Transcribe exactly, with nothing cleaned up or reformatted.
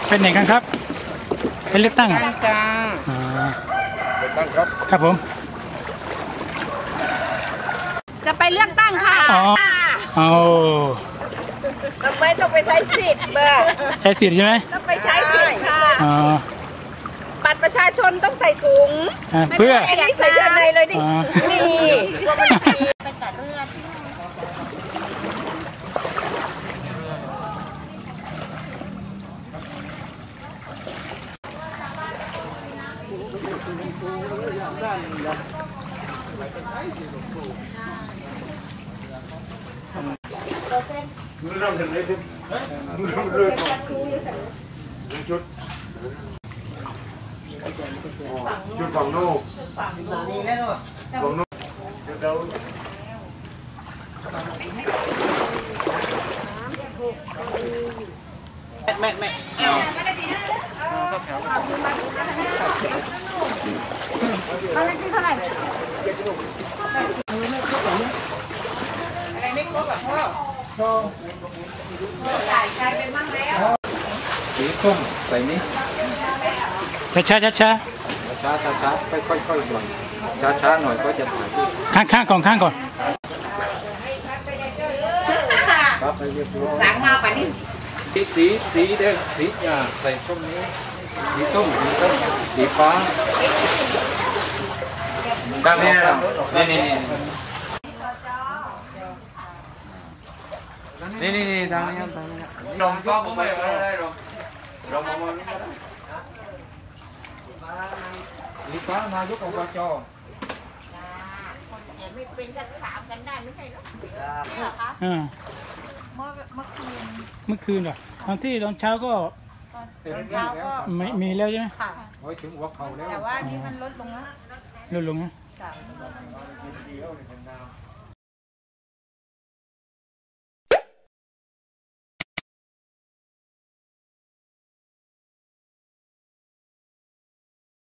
เป็นไหนกันครับเป็นเลือกตั้งอ่ะจ้าเลือกตั้งครับครับผมจะไปเลือกตั้งค่ะอ๋อเอาทำไมต้องไปใช้สิทธิ์เบอร์ใช้สิทธิ์ใช่ไหมต้องไปใช้สิทธิ์ค่ะอ๋อบัตรประชาชนต้องใส่ถุงเพื่อไอ้นี่ใส่เสื้อในเลยดินี่ไปตัดเลือดมือเริ่มเห็นเลยดิมือเริ่มเริ่มจุดจุดฝั่งโน้ฝั่งนี้แน่นอนฝั่งโน้เดี๋ยวแม่แม่อะไรที่เท่าไหร่อะไรไม่ครบแบบพ่อโชว์จ่ายใจไปมั่งแล้วสีส้มใส่นี้ช้าช้าช้าช้าช้าช้าค่อยค่อยค่อยหน่อยช้าช้าหน่อยก็จะถ่ายข้างข้างก่อนข้างก่อนครับไปเรียบร้อยสั่งมาป่ะนี่สีสีสีแดงสีอ่าใส่ช่วงนี้สีส้มสีส้มสีฟ้าด้านนี้นะนี่นี่นี่นี่นี่ทางนี้ครับทางนี้ครับลงก็ไม่ได้ลงลงมาไม่ได้สีฟ้านายกอบจไม่เป็นกันถามกันได้ไม่ใช่หรออ่าเมื่อเมื่อคืนเมื่อคืนเหรอตอนที่ตอนเช้าก็ตอนเช้าก็ไม่มีแล้วใช่ไหมค่ะโอ้ยถึงหัวเข่าแล้วแต่ว่านี่มันลดลงแล้วลดลงนะ